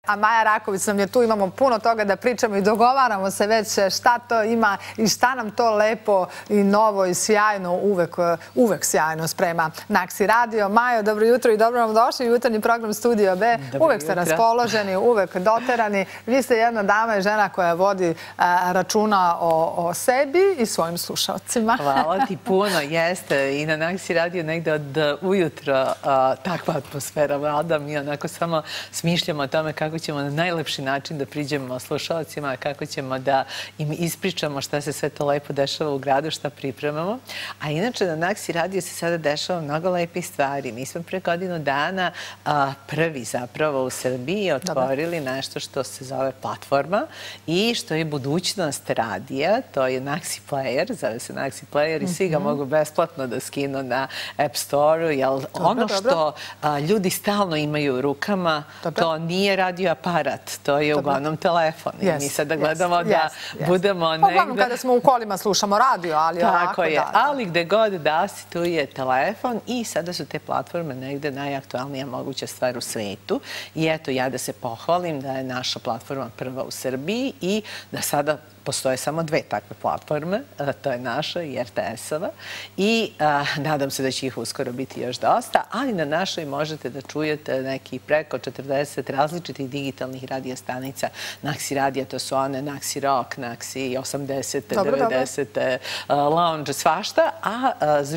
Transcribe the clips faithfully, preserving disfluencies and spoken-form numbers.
a Maja Raković nam je tu, imamo puno toga da pričamo i dogovaramo se već šta to ima i šta nam to lepo i novo i sjajno, uvek, uvek sjajno sprema Naksi Radio. Majo, dobro jutro i dobro nam došli u jutarnji program Studio B. Uvek ste raspoloženi, uvek doterani. Vi ste jedna dama i žena koja vodi računa o, o sebi i svojim slušalcima. Hvala ti puno, jeste. I na Naksi Radio negde od ujutro takva atmosfera vlada. Mi onako samo smišljamo o tome kako ćemo na najlepši način da priđemo slušalcima, kako ćemo da im ispričamo šta se sve to lepo dešava u gradu, šta pripremamo. A inače na Naksi Radio se sada dešava mnogo lepih stvari. Mi smo pre godinu dana prvi zapravo u Srbiji otvorili nešto što se zove platforma i što je budućnost radija. To je Naksi Player, zove se Naksi Player i svi ga mogu besplatno da skinu na App Store-u, jer ono što ljudi stalno imaju u rukama, to nije radio aparat, to je uglavnom telefon. I mi sada gledamo da budemo negde... Uglavnom kada smo u kolima slušamo radio, ali ovako da... Tako je, ali gde god da si, tu je telefon i sada su te platforme negde najaktualnija moguća stvar u svetu. I eto, ja da se pohvalim da je naša platforma prva u Srbiji i da sada postoje samo dve takve platforme, to je naša i R T S-ova i nadam se da će ih uskoro biti još dosta, ali na našoj možete da čujete neki preko četrdeset različitih digitalnih radiostanica Naksi Radija, to su one Naksi Rock, Naksi osamdesete, devedesete, Lounge, svašta, a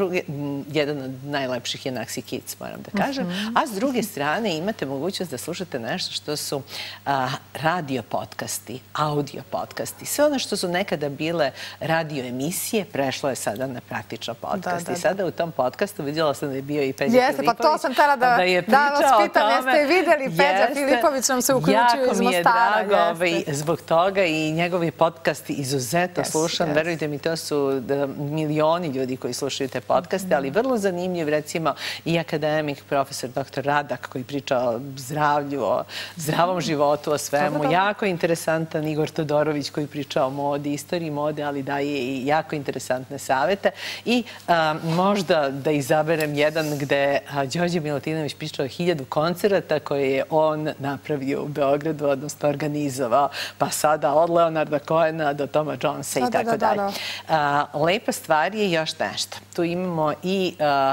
jedan od najlepših je Naksi Kids, moram da kažem, a s druge strane imate mogućnost da slušate nešto što su radio podcasti, audio podcasti, sve ono što su nekada bile radio emisije, prešlo je sada na praktično podcast. I sada u tom podcastu vidjela sam da je bio i Peđa Filipović. Jeste, pa to sam htjela da vas pitam, jeste vidjeli Peđa Filipović nam se uključio iz Mostara. Jako mi je drago zbog toga i njegovi podcasti izuzetno slušam. Verujte mi, to su milioni ljudi koji slušaju te podcaste, ali vrlo zanimljiv, recimo, i akademik, profesor doktor Radak, koji priča o zdravlju, o zdravom životu, o svemu. Jako interesantan Igor Todorović, koji priča o modi, istoriji mode, ali daje i jako interesantne savete. I možda da izaberem jedan gde Đorđe Milutinović pričao o hiljadu koncerata koje je on napravio u Beogradu, odnosno organizovao. Pa sada od Leonarda Cohena do Toma Jonesa i tako dalje. Lepa stvar je još nešto. Tu imamo i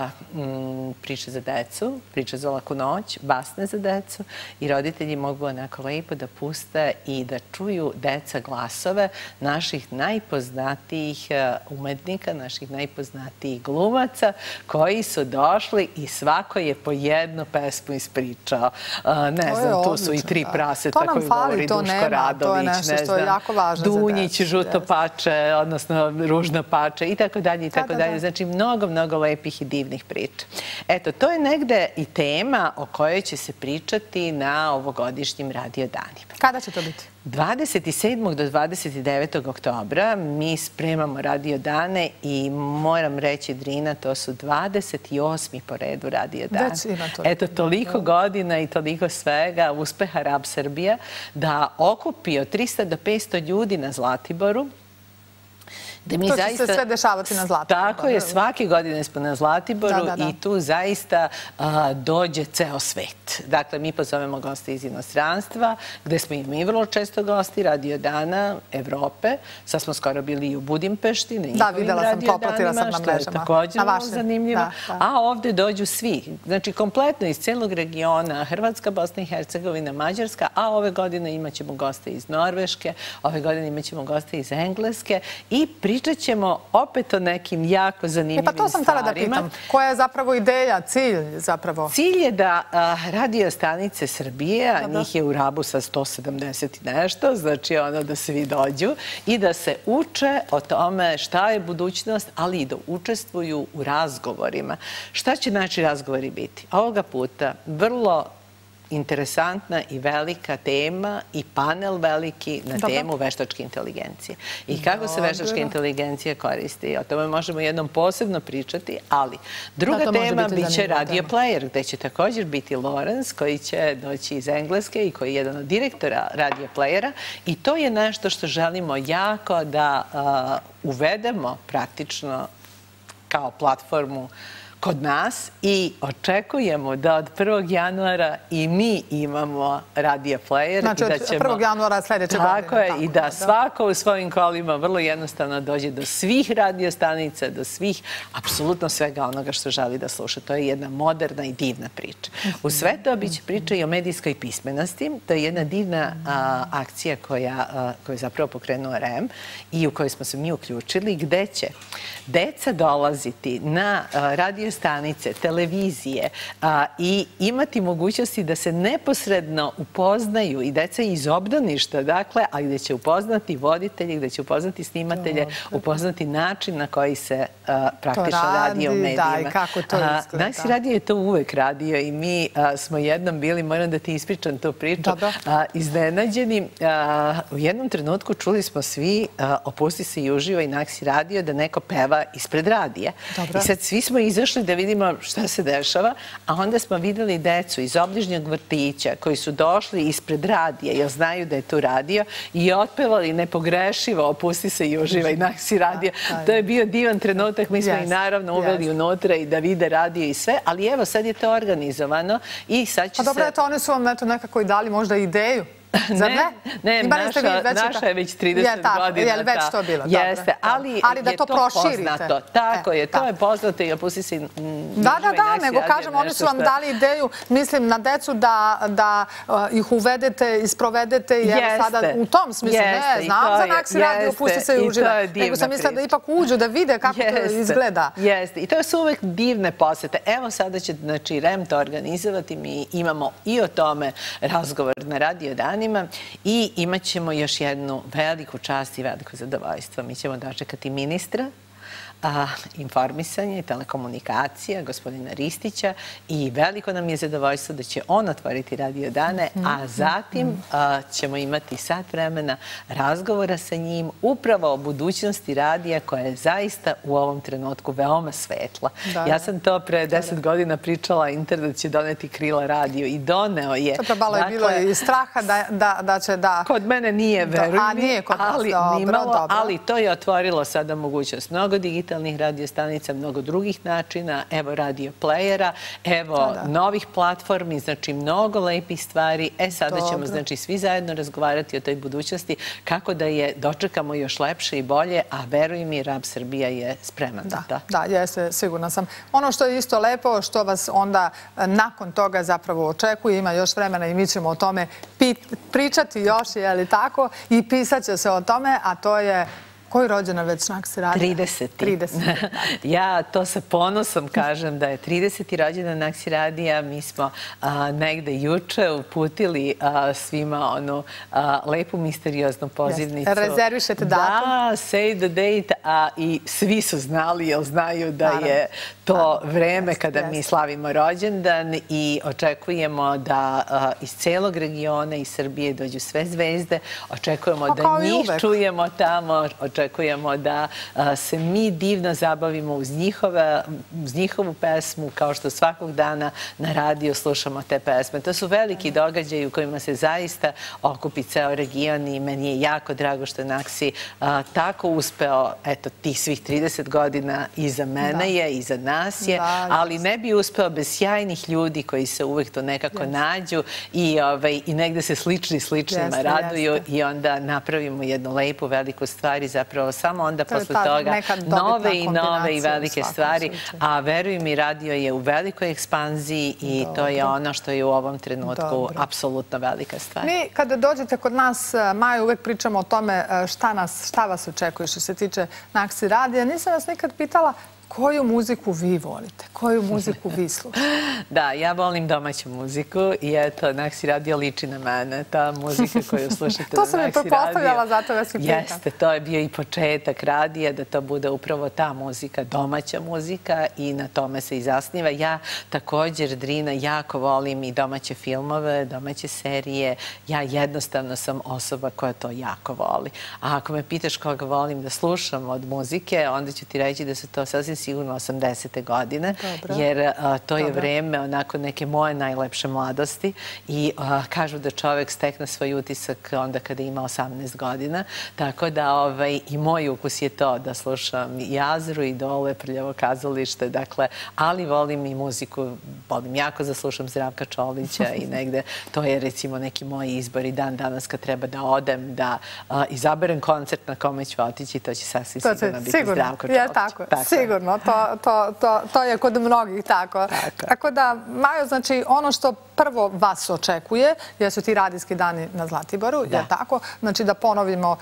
priče za decu, priče za laku noć, basne za decu i roditelji mogu onako lepo da puste i da čuju deca glasove naših najpoznatijih umetnika, naših najpoznatijih glumaca koji su došli i svako je po jednu pesmu ispričao. Ne znam, tu su i Tri praseta koji govori Duško Radović, ne znam, Dunjić, Žuto pače, odnosno Ružno pače i tako dalje i tako dalje. Znači, mnogo, mnogo lepih i divnih priča. Eto, to je negde i tema o kojoj će se pričati na ovogodišnjim radiodanima. Kada će to biti? dvadeset sedmog do dvadeset devetog oktobra mi spremamo radiodane i moram reći, Drina, to su dvadeset osmi po redu radiodane. Eto, toliko godina i toliko svega, uspeha Rab Srbija, da okupi od trista do petsto ljudi na Zlatiboru. To će se sve dešavati na Zlatiboru. Tako je, svake godine smo na Zlatiboru i tu zaista dođe ceo svet. Dakle, mi pozovemo goste iz inostranstva, gde smo i mi vrlo često gosti radiodana Evrope. Sad smo skoro bili i u Budimpešti na njihovim radiodanima, što je također vrlo zanimljivo. A ovde dođu svi. Znači, kompletno iz celog regiona, Hrvatska, Bosna i Hercegovina, Mađarska, a ove godine imat ćemo goste iz Norveške, ove godine imat ćemo goste iz Engleske i pri Pričat ćemo opet o nekim jako zanimljivim stvarima. Pa to sam htjela da pitam. Koja je zapravo ideja, cilj zapravo? Cilj je da radiostanice Srbije, a njih je u Rabu sa sto sedamdeset i nešto, znači ono da svi dođu i da se uče o tome šta je budućnost, ali i da učestvuju u razgovorima. Šta će naši razgovori biti? Ovoga puta vrlo interesantna i velika tema i panel veliki na temu veštačke inteligencije. I kako se veštačka inteligencija koristi. O tome možemo jednom posebno pričati, ali druga tema biće Radio Player, gde će također biti Lorenz, koji će doći iz Engleske i koji je jedan od direktora Radio Playera. I to je nešto što želimo jako da uvedemo praktično kao platformu kod nas i očekujemo da od prvog januara i mi imamo radio player. Znači od prvog januara sljedeće godine. Tako je, i da svako u svojim kolima vrlo jednostavno dođe do svih radio stanica, do svih, apsolutno svega onoga što želi da sluša. To je jedna moderna i divna priča. U sve to biće priča i o medijskoj pismenosti. To je jedna divna akcija koja je zapravo pokrenuo R E M i u kojoj smo se mi uključili, gde će deca dolaziti na radio stanice, televizije i imati mogućnosti da se neposredno upoznaju i deca iz obdaništa, dakle, ali gde će upoznati voditelji, gde će upoznati snimatelje, upoznati način na koji se praktično radi u medijima. Da, i kako to izgleda. Naksi radio je to uvek radio i mi smo jednom bili, moram da ti ispričam tu priču, iznenađeni. U jednom trenutku čuli smo svi Opusti se i uživaj Naksi radio da neko peva ispred radija. I sad svi smo izašli da vidimo šta se dešava, a onda smo videli decu iz obližnjeg vrtića koji su došli ispred radija jer znaju da je tu radio i otpevali nepogrešivo Opusti se i uživaj Naksi radio. To je bio divan trenutak, mi smo ih naravno uveli unutra i da vide radio i sve, ali evo sad je to organizovano i sad će se... Pa dobro, eto, oni su vam nekako i dali možda ideju. Ne, naša je već trideset godina. Je li već to bilo? Jeste, ali je to poznato. Tako je, to je poznato i Opusti se... Da, da, da, nego kažem, oni su vam dali ideju, mislim, na decu da ih uvedete, isprovedete i evo sada u tom smislu, ne, znam za Naksi radio, Opusti se i uživaj. Nego sam mislila da ipak uđu, da vide kako to izgleda. Jeste, i to su uvek divne posete. Evo sada će, znači, R E M to organizovati, mi imamo i o tome razgovor na Radio Dani i imat ćemo još jednu veliku čast i veliko zadovoljstvo. Mi ćemo dočekati ministra informisanja i telekomunikacija, gospodina Ristića, i veliko nam je zadovoljstvo da će on otvoriti Radio dane, a zatim ćemo imati sat vremena razgovora sa njim upravo o budućnosti radija koja je zaista u ovom trenutku veoma svetla. Ja sam to pre deset godina pričala, internet će doneti krila radio i doneo je. To malo je bilo i straha da će da... Kod mene nije, veruj mi, ali to je otvorilo sada mogućnost mnogo digitalnih radiostanica, mnogo drugih načina, evo radio playera, evo novih platformi, znači mnogo lepih stvari. E, sada ćemo, znači, svi zajedno razgovarati o toj budućnosti, kako da je dočekamo još lepše i bolje, a veruj mi, R A B Srbija je spreman za to. Da, jeste, sigurna sam. Ono što je isto lepo, što vas onda nakon toga zapravo očekuje, ima još vremena i mi ćemo o tome pričati još, je li tako, i pisat će se o tome, a to je koji rođendan već Naksi radio? trideseti. Ja to sa ponosom kažem da je trideseti rođendan Naksi radija. Mi smo negde juče uputili svima onu lepu misterioznu pozivnicu. Rezervišete datum? Da, save the date, i svi su znali jer znaju da je to vreme kada mi slavimo rođendan i očekujemo da iz celog regiona i Srbije dođu sve zvezde. Očekujemo da njih čujemo tamo, očekujemo da se mi divno zabavimo uz njihovu pesmu, kao što svakog dana na radiju slušamo te pesme. To su veliki događaji u kojima se zaista okupi ceo region i meni je jako drago što je Naksi tako uspeo, eto, tih svih trideset godina iza mene je, iza nas je, ali ne bi uspeo bez sjajnih ljudi koji se uvek to nekako nađu i negde se slični sličnima raduju i onda napravimo jednu lepu, veliku stvar i zapravo samo onda posle toga nove i nove i velike stvari, a veruj mi, radio je u velikoj ekspanziji i to je ono što je u ovom trenutku apsolutno velika stvar. Mi kada dođete kod nas, Maja, uvek pričamo o tome šta vas očekuje što se tiče Naksi radija. Nisam vas nikad pitala koju muziku vi volite? Koju muziku vi slušate? Da, ja volim domaću muziku i eto, Naksi radio liči na mene. Ta muzika koju slušate na Naksi radio. To sam mi prepostavljala, zato vas i pitam. Jeste, to je bio i početak radija, da to bude upravo ta muzika, domaća muzika i na tome se i zasniva. Ja također, Drina, jako volim i domaće filmove, domaće serije. Ja jednostavno sam osoba koja to jako voli. A ako me pitaš koga volim da slušam od muzike, onda ću ti reći da su to sasvim sasvim sigurno osamdesete godine, jer to je vreme onako neke moje najlepše mladosti i kažu da čovek stekne svoj utisak onda kada ima osamnaest godina, tako da i moj ukus je to da slušam i Jazru, i Dole, Prljavo kazalište, dakle, ali volim i muziku, volim jako da slušam Zdravka Čolića i negde, to je recimo neki moj izbor i dan danas kad treba da odem, da izaberem koncert na kome ću otići, to će sasvim sigurno biti Zdravko Čolić. Tako, sigurno, to je kod mnogih tako. Tako da, Majo, znači, ono što prvo vas očekuje, jesu ti radijski dani na Zlatiboru, je tako? Znači da ponovimo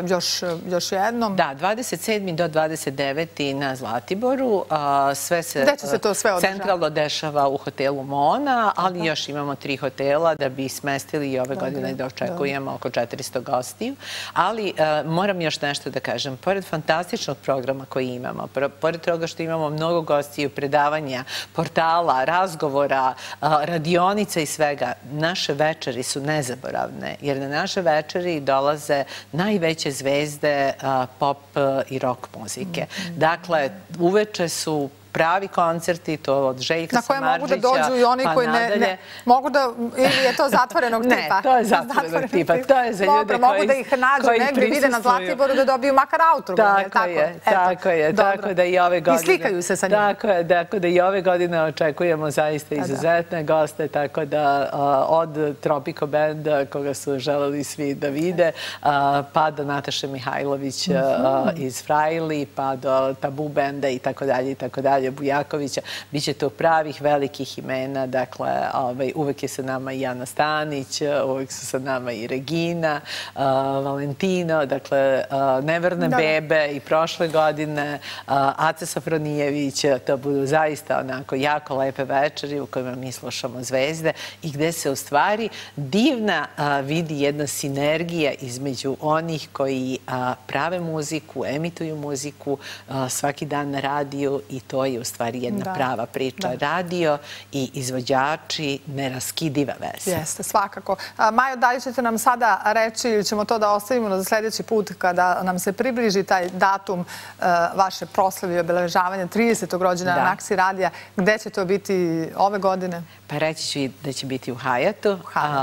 još jednom. Da, dvadeset sedmi do dvadeset deveti na Zlatiboru. Sve se centralno dešava u hotelu Mona, ali još imamo tri hotela da bi smestili i ove godine da očekujemo oko četiristo gostiju. Ali moram još nešto da kažem. Pored fantastičnog programa koji imamo, pored toga što imamo mnogo gostiju, predavanja, portala, razgovora, radionica i svega, naše večeri su nezaboravne, jer na naše večeri dolaze najveće zvezde pop i rock muzike. Dakle, uveče su pravi koncerti, to od Željka Samarđića. Na koje mogu da dođu i oni koji ne... Mogu da... Ili je to zatvorenog tipa? Ne, to je zatvorenog tipa. To je za ljude koji prisustuju. Mogu da ih nađu negdje, vide na Zlatiboru da dobiju makar autogram. Tako je, tako je. Tako da i ove godine... I slikaju se sa njima. Tako je, tako da i ove godine očekujemo zaista izuzetne goste, tako da od Tropico Benda, koga su želeli svi da vide, pa do Nataše Mihajlović iz Frajli, pa do Tabu Benda i tako dalje i tako dalje. Bujakovića, bit će to pravih velikih imena, dakle, uvek je sa nama i Ana Stanić, uvek su sa nama i Regina, Valentino, dakle, Neverne bebe i prošle godine, Aca Safronijević, to budu zaista onako jako lepe večeri u kojima mi slušamo zvezde i gde se u stvari divna vidi jedna sinergija između onih koji prave muziku, emituju muziku svaki dan na radiju i to je u stvari jedna prava priča. Radio i izvođači, neraskidiva veza. Jeste, svakako. Majo, da li ćete nam sada reći ili ćemo to da ostavimo za sljedeći put kada nam se približi taj datum vaše proslave i obeležavanja tridesetog rođendana Naksi radija, gde će to biti ove godine? Pa reći ću da će biti u Hayatu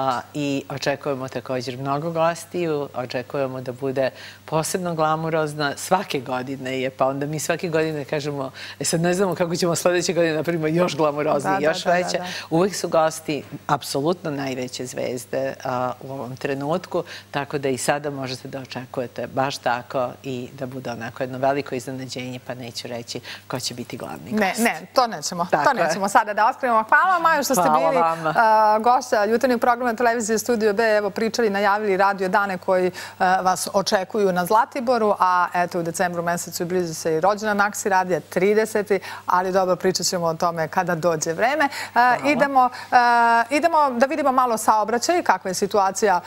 i očekujemo također mnogo gostiju, očekujemo da bude posebno glamurozna. Svake godine je, pa onda mi svake godine kažemo, sad ne znamo kako ćemo sljedeće godine napravimo još glamuroznije, još veće. Uvijek su gosti apsolutno najveće zvezde u ovom trenutku, tako da i sada možete da očekujete baš tako i da bude onako jedno veliko iznenađenje, pa neću reći ko će biti glavni gost. Ne, ne, to nećemo. To nećemo sada da otkrivamo. Hvala vam, Majo, što ste bili gošća jutarnjeg programa televizije Studio B. Evo, pričali, najavili radio dane koji vas očekuju na Zlatiboru, a eto u decembru mesecu bliži se i rođendan Naksi radija, trideseti, ali dobro, pričat ćemo o tome kada dođe vreme. Idemo da vidimo malo saobraćaj, kakva je situacija,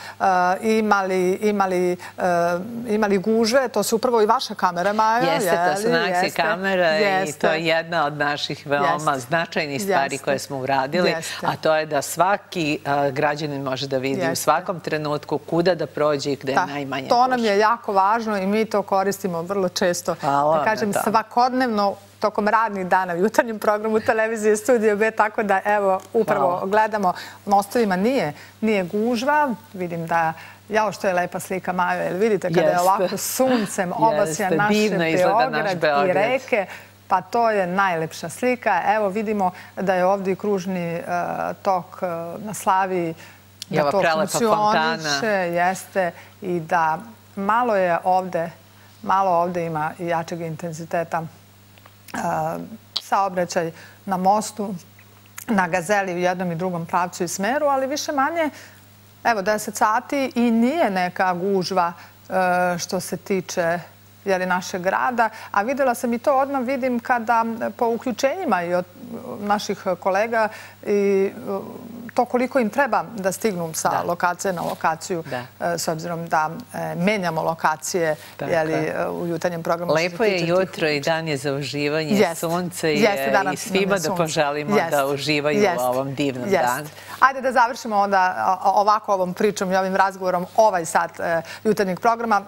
imali gužve, to su upravo i vaše kamere, Majo. Jeste, to su Naksi kamere i to je jedna od naših veoma značajnih stvari koje smo uradili, a to je da svaki građanin može da vidi u svakom trenutku kuda da prođe i gde je najmanje gužve. To nam je jako važno i mi to koristimo vrlo često. Da kažem, svakodnevno tokom radnih dana u jutarnjem programu televizije Studio B, tako da evo upravo gledamo. Na ostovima nije gužva, vidim da jao što je lepa slika, Majo, jer vidite kada je ovako suncem obasja naše Beograd i reke, pa to je najlepša slika. Evo vidimo da je ovdje i kružni tok na Slaviji, da to funkcioniše, jeste, i da malo je ovdje, malo ovdje ima i jačeg intenziteta saobraćaj na mostu, na Gazeli u jednom i drugom pravcu i smeru, ali više manje, evo, deset sati i nije neka gužva što se tiče našeg grada, a vidjela sam i to odmah vidim kada po uključenjima i od naših kolega i to koliko im treba da stignu sa lokacije na lokaciju, s obzirom da menjamo lokacije u jutarnjem programu. Lepo je jutro i dan je za uživanje, sunce je i svima da poželimo da uživaju u ovom divnom danu. Ajde da završimo onda ovako ovom pričom i ovim razgovorom ovaj sat jutarnjeg programa.